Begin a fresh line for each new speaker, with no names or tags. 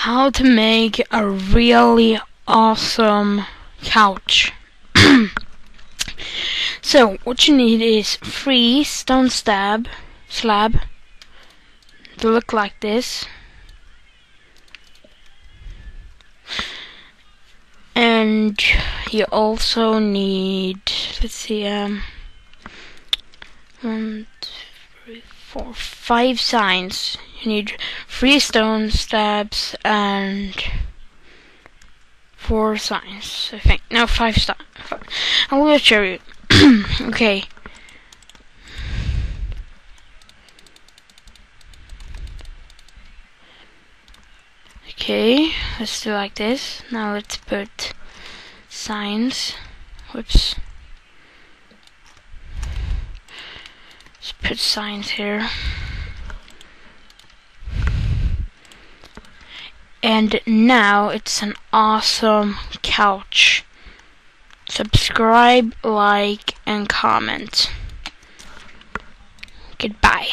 how to make a really awesome couch. So what you need is 3 stone slab to look like this, and you also need, let's see, 1, 2, 3, 4, 5 signs. You need 3 stone slabs and 4 signs, I think. No, 5 signs. I will show you. Okay. Okay, let's do like this. Now let's put signs. Whoops. Let's put signs here. And now it's an awesome couch. Subscribe, like, and comment. Goodbye.